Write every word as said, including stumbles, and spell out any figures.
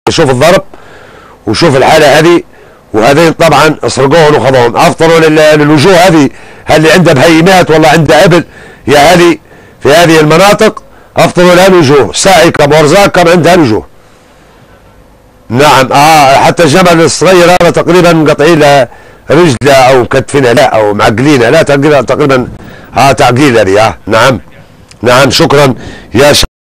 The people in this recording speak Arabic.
شوف الضرب وشوف الحاله هذه، وهذين طبعا سرقوهم وخذوهم. افطروا للوجوه هذه اللي عندها بهيمات والله عندها ابل يا هذه في هذه المناطق، افطروا لها الوجوه. سائكه وارزاق كان عندها الوجوه. نعم اه حتى الجمل الصغير هذا تقريبا مقطعين له رجله او كتفنا لا او معقلينه لا تقريبا تقريبا اه تعقيل هذه اه نعم. نعم شكرا يا